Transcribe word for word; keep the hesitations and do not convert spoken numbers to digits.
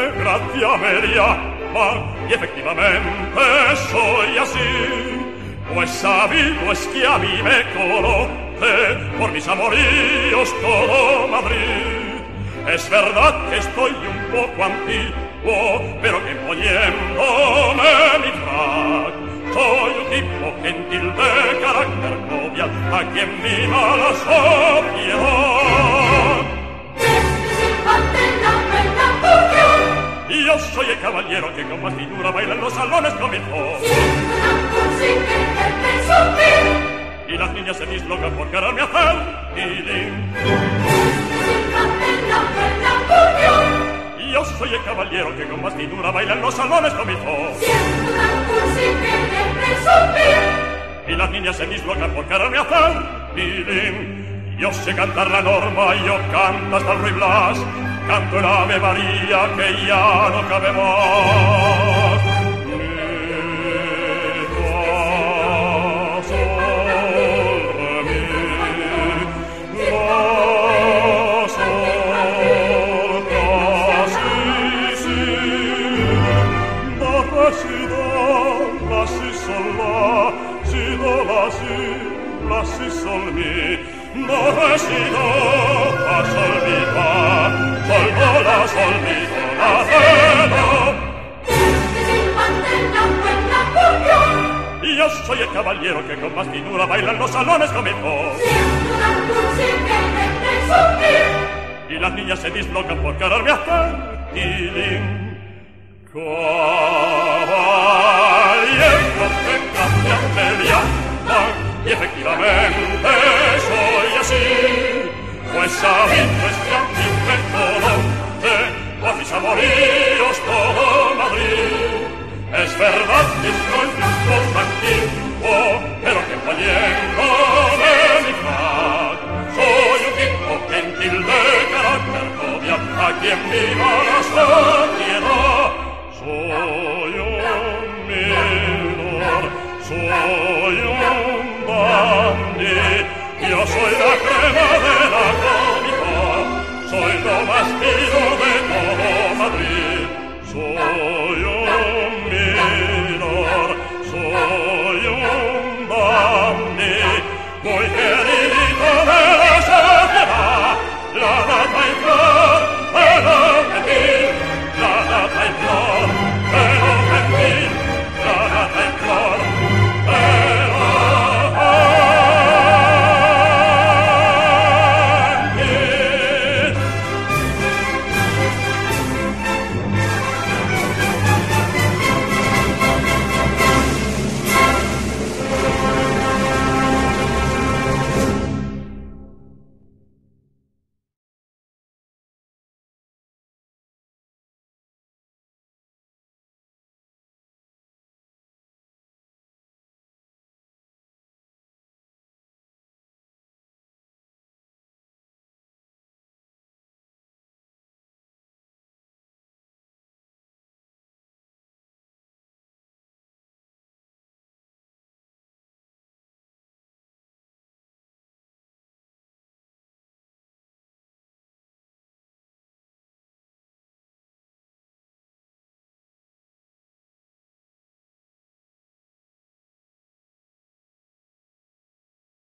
gracia media, y efectivamente soy así, pues sabido es que a mí me conoce por mis amoríos todo Madrid. Es verdad que estoy un poco antiguo, pero que poniéndome mi frac, soy un tipo gentil de carácter jovial, a quien mima la sociedad. Y yo soy el caballero que con más finura baila en los salones comenzó. Y las niñas se dislocan por quererme hacer feeling. Y yo soy el caballero que con más finura baila en los salones comenzó. Y las niñas se dislocan por quererme hacer feeling. Yo sé cantar la norma y yo canto hasta el Ruy Blas. Canto el Ave María que ya no cabe más. Mi, fa, sol, re, mi, fa, sol, la, si, si. Da, re, si, do, la, si, sol, la, si, do, la, si, la, si, sol, mi. Do, re, si, do, fa, sol, mi, fa. Sol, do, la, sol, mi, do, la, re, do. Y yo soy el caballero que con más finura baila en los salones comenzó. Y las niñas se dislocan por quererme hacer feeling. Caballero que cambia media, y efectivamente soy así, pues sabiendo es que a mí me conoce por mis amoríos todo Madrid. Es verdad que soy un poco antiguo, pero que poniéndome mi frac, soy un tipo gentil de carácter jovial, a quien viva la sociedad. Soy un minor, soy un dandy, yo soy la crema de la crónica, soy lo más fino de todo Madrid.